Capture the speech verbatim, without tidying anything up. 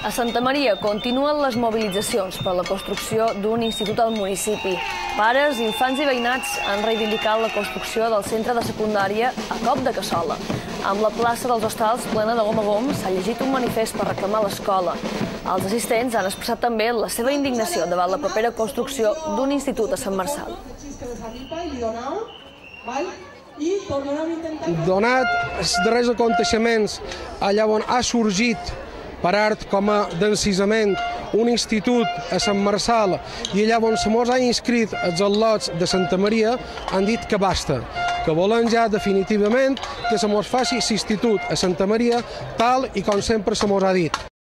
A Santa Maria continuen les mobilitzacions per a la construcció d'un institut al municipi. Pares, infants i veïnats han reivindicat la construcció del centre de secundària a cop de cassola. Amb la plaça dels Hostals plena de gom a gom s'ha llegit un manifest per reclamar l'escola. Els assistents han expressat també la seva indignació davant la propera construcció d'un institut a Sant Marçal. Donat els darrers aconteixements allà on ha sorgit per art com a d'encisament un institut a Sant Marçal i allà on se mos ha inscrit els al·lots de Santa Maria, han dit que basta, que volen ja definitivament que se mos faci l'institut a Santa Maria tal i com sempre se mos ha dit.